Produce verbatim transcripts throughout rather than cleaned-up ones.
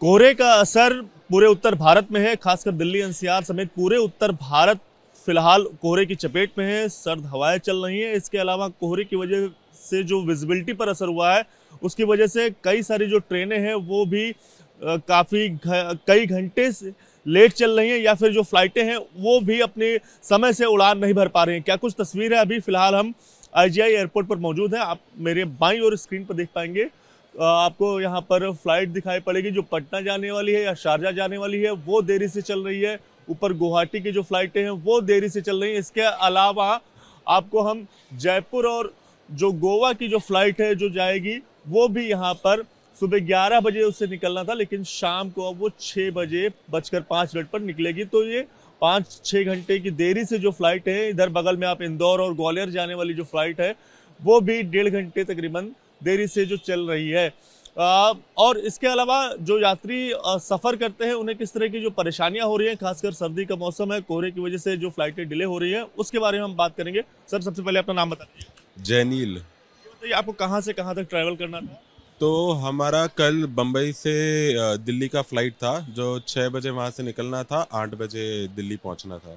कोहरे का असर पूरे उत्तर भारत में है, खासकर दिल्ली एनसीआर समेत पूरे उत्तर भारत फिलहाल कोहरे की चपेट में है। सर्द हवाएं चल रही हैं। इसके अलावा कोहरे की वजह से जो विजिबिलिटी पर असर हुआ है, उसकी वजह से कई सारी जो ट्रेनें हैं वो भी काफ़ी कई घंटे से लेट चल रही हैं, या फिर जो फ्लाइटें हैं वो भी अपने समय से उड़ान नहीं भर पा रही हैं। क्या कुछ तस्वीर है, अभी फिलहाल हम आईजीआई एयरपोर्ट पर मौजूद हैं। आप मेरे बाईं ओर स्क्रीन पर देख पाएंगे, आपको यहाँ पर फ्लाइट दिखाई पड़ेगी जो पटना जाने वाली है या शारजा जाने वाली है, वो देरी से चल रही है। ऊपर गुवाहाटी की जो फ्लाइटें हैं वो देरी से चल रही हैं। इसके अलावा आपको हम जयपुर और जो गोवा की जो फ्लाइट है जो जाएगी, वो भी यहाँ पर सुबह ग्यारह बजे उससे निकलना था, लेकिन शाम को अब वो छः बजे बजकर पाँच मिनट पर निकलेगी। तो ये पाँच छः घंटे की देरी से जो फ्लाइट है, इधर बगल में आप इंदौर और ग्वालियर जाने वाली जो फ्लाइट है वो भी डेढ़ घंटे तकरीबन देरी से जो चल रही है। आ, और इसके अलावा जो यात्री आ, सफ़र करते हैं उन्हें किस तरह की जो परेशानियां हो रही हैं, खासकर सर्दी का मौसम है, कोहरे की वजह से जो फ्लाइटें डिले हो रही हैं, उसके बारे में हम बात करेंगे। सर, सबसे पहले अपना नाम बता दीजिए। जैनील। तो आपको कहाँ से कहाँ तक ट्रैवल करना था? तो हमारा कल बम्बई से दिल्ली का फ्लाइट था, जो छः बजे वहाँ से निकलना था, आठ बजे दिल्ली पहुँचना था।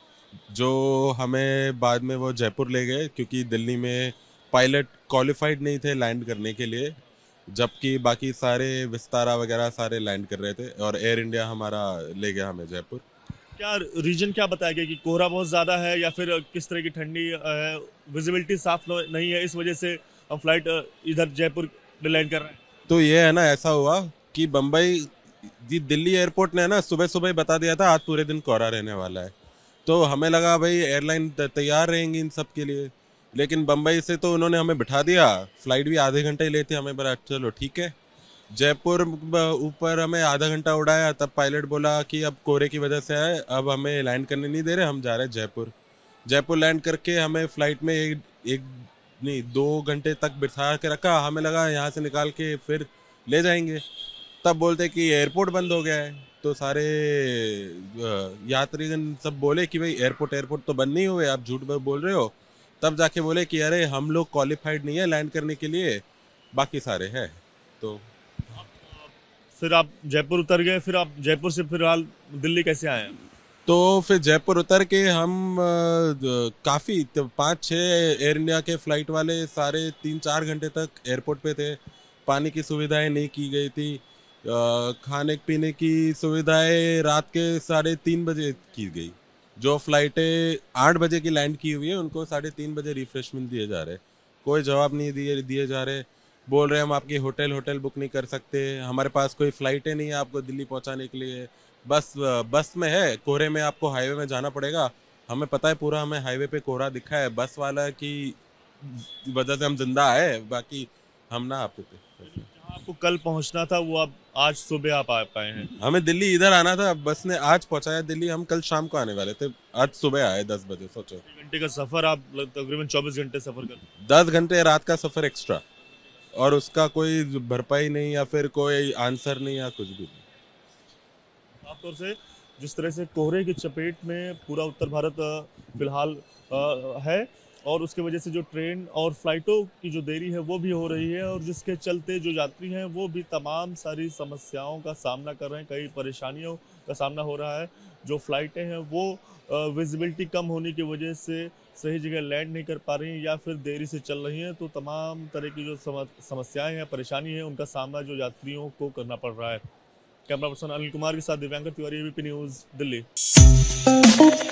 जो हमें बाद में वो जयपुर ले गए, क्योंकि दिल्ली में पायलट क्वालिफाइड नहीं थे लैंड करने के लिए, जबकि बाकी सारे विस्तारा वगैरह सारे लैंड कर रहे थे, और एयर इंडिया हमारा ले गया हमें जयपुर। क्या रीजन क्या बताया गया कि कोहरा बहुत ज़्यादा है या फिर किस तरह की ठंडी है, विजिबिलिटी साफ नहीं है, इस वजह से हम फ्लाइट इधर जयपुर लैंड कर रहे हैं? तो ये है ना, ऐसा हुआ कि बम्बई जी दिल्ली एयरपोर्ट ने ना सुबह सुबह ही बता दिया था आज पूरे दिन कोहरा रहने वाला है। तो हमें लगा भाई एयरलाइन तैयार रहेंगी इन सब के लिए, लेकिन बम्बई से तो उन्होंने हमें बिठा दिया। फ्लाइट भी आधे घंटे ही लेते, हमें बोला चलो ठीक है। जयपुर ऊपर हमें आधा घंटा उड़ाया, तब पायलट बोला कि अब कोहरे की वजह से है, अब हमें लैंड करने नहीं दे रहे, हम जा रहे हैं जयपुर। जयपुर लैंड करके हमें फ्लाइट में एक, एक नहीं दो घंटे तक बिठा के रखा। हमें लगा यहाँ से निकाल के फिर ले जाएंगे, तब बोलते कि एयरपोर्ट बंद हो गया है। तो सारे यात्रीगण सब बोले कि भाई एयरपोर्ट एयरपोर्ट तो बंद नहीं हुए, आप झूठ बोल रहे हो। तब जाके बोले कि अरे हम लोग क्वालिफाइड नहीं है लैंड करने के लिए, बाकी सारे हैं। तो फिर आप जयपुर उतर गए, फिर आप जयपुर से फिलहाल दिल्ली कैसे आए? तो फिर जयपुर उतर के हम काफ़ी तो पाँच छः एयर इंडिया के फ़्लाइट वाले सारे तीन चार घंटे तक एयरपोर्ट पे थे। पानी की सुविधाएं नहीं की गई थी, खाने पीने की सुविधाएं रात के साढ़े तीन बजे की गई। जो फ्लाइटें आठ बजे की लैंड की हुई है उनको साढ़े तीन बजे रिफ्रेशमेंट दिए जा रहे, कोई जवाब नहीं दिए दिए जा रहे। बोल रहे हम आपकी होटल होटल बुक नहीं कर सकते, हमारे पास कोई फ़्लाइटें नहीं है आपको दिल्ली पहुंचाने के लिए, बस बस में है, कोहरे में आपको हाईवे में जाना पड़ेगा। हमें पता है पूरा, हमें हाईवे पे कोहरा दिखा है, बस वाला की वजह से हम जिंदा आए, बाकी हम ना आ पाते। आपको कल पहुंचना था, वो आप आज सुबह आप आ पाए हैं? हमें दिल्ली इधर आना था, बस ने आज पहुंचाया दिल्ली। हम कल शाम को आने वाले थे, आज सुबह आए दस बजे। सोचो घंटे का सफर, आप तकरीबन चौबीस घंटे सफर कर, दस घंटे रात का सफर एक्स्ट्रा, और उसका कोई भरपाई नहीं या फिर कोई आंसर नहीं या कुछ भी नहीं। खासतौर से जिस तरह से कोहरे की चपेट में पूरा उत्तर भारत फिलहाल है, और उसके वजह से जो ट्रेन और फ्लाइटों की जो देरी है वो भी हो रही है, और जिसके चलते जो यात्री हैं वो भी तमाम सारी समस्याओं का सामना कर रहे हैं, कई परेशानियों का सामना हो रहा है। जो फ्लाइटें हैं वो विजिबिलिटी कम होने की वजह से सही जगह लैंड नहीं कर पा रही हैं या फिर देरी से चल रही हैं। तो तमाम तरह की जो समस्याएं हैं, परेशानी है, उनका सामना जो यात्रियों को करना पड़ रहा है। कैमरा पर्सन अनिल कुमार के साथ दिव्यांकर तिवारी, एबीपी न्यूज़, दिल्ली।